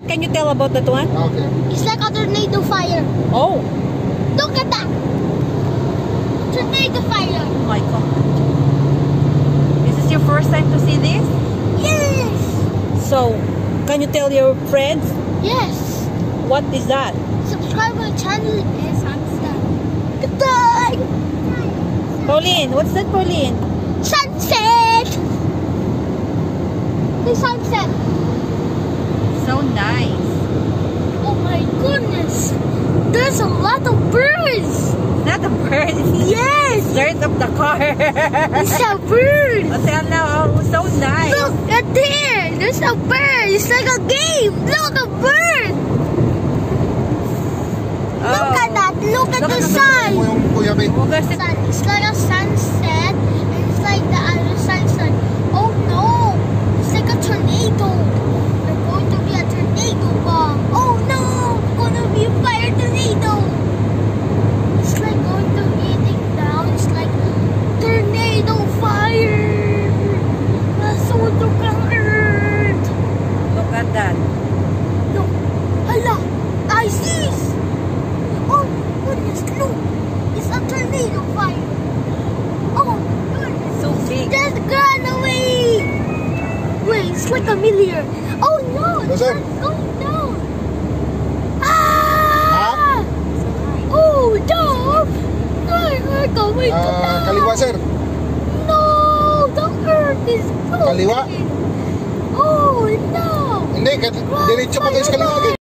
Can you tell about that one? Okay. It's like a tornado fire. Oh. Look at that. Tornado fire. Oh my God. This is your first time to see this? Yes. So, can you tell your friends? Yes. What is that? Subscribe my channel and sunset. Goodbye. Pauline, what's that, Pauline? Sunset. The sunset. So nice. Oh my goodness. There's a lot of birds. Not a bird. Yes. Dirt of the car. It's a bird. Hotel now. Oh, so nice. Look at there. There's a bird. It's like a game. Look, a bird. Look at that. Look at the sun. It's like a sunset. And it's like the other sunset. Oh no. It's like a tornado. There's going to be a tornado bomb. Oh no. It's going to be a fire tornado. It's like going to be hitting down. It's like tornado fire. Nasunog ang earth. Look at that. Look. Hala. I see. Oh goodness. Look. It's a tornado fire. Oh goodness. So big. Just gone away. Wait, it's like a meteor. Oh no. It's Sir? not going down. Ah. Oh no. We're going to die. Kaliwa, sir. No, the earth is broken. Kaliwa? Oh no. Hindi, diretso pa kayo sa kaliwa.